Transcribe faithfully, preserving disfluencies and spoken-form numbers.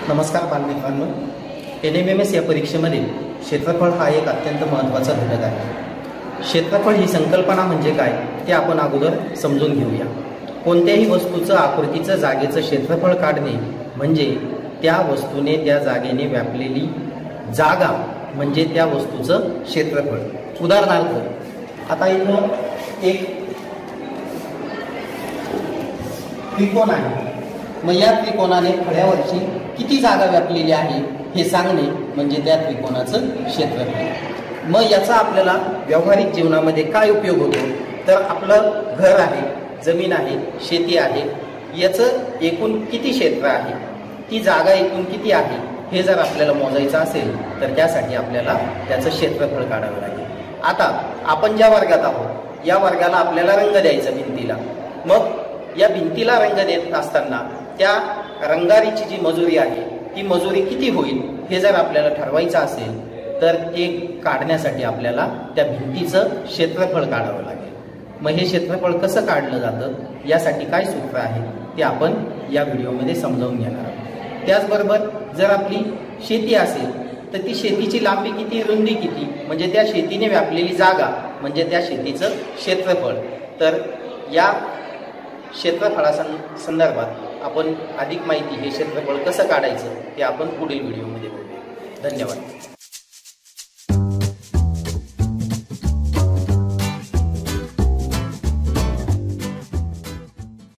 नमस्कार बालमित्रांनो, N M M S या परीक्षेमध्ये क्षेत्रफळ हा एक अत्यंत महत्त्वाचा घटक आहे। क्षेत्रफळ ही संकल्पना म्हणजे काय ते आपण अगोदर समजून घेऊया। कोणत्याही वस्तूचं आकृतीचं जागेचं क्षेत्रफळ काढणे म्हणजे त्या वस्तूने त्या जागेने व्यापलेली जागा म्हणजे त्या वस्तूचं क्षेत्रफळ। उदाहरणार्थ आता इथं एक त्रिकोण आहे, मग या त्रिकोणाने फळ्यावरची किती जागा व्यापलेली आहे हे सांगणे म्हणजे त्या त्रिकोणाचं क्षेत्रफळ। मग याचा आपल्याला व्यावहारिक जीवनामध्ये काय उपयोग होतो, तर आपलं घर आहे, जमीन आहे, शेती आहे, याचं एकूण किती क्षेत्र आहे, ती जागा एकूण किती आहे हे जर आपल्याला मोजायचं असेल तर त्यासाठी आपल्याला त्याचं क्षेत्रफळ काढावं लागेल। आता आपण ज्या वर्गात आहोत या वर्गाला आपल्याला रंग द्यायचा भिंतीला, मग या भिंतीला रंग देत असताना त्या रंगारीची जी मजुरी आहे ती मजुरी किती होईल हे जर आपल्याला ठरवायचं असेल तर ते काढण्यासाठी आपल्याला त्या भिंतीचं क्षेत्रफळ काढावं लागेल। मग हे क्षेत्रफळ कसं काढलं जातं यासाठी काय सूत्र आहे ते आपण या व्हिडिओमध्ये समजावून घेणार आहोत। त्याचबरोबर जर आपली शेती असेल तर ती शेतीची लांबी किती, रुंदी किती, म्हणजे त्या शेतीने व्यापलेली जागा म्हणजे त्या शेतीचं क्षेत्रफळ। तर या क्षेत्रफळा संदर्भात आपण अधिक माहिती हे क्षेत्रफळ कसं काढायचं ते आपण पुढील व्हिडिओमध्ये बघूया। धन्यवाद।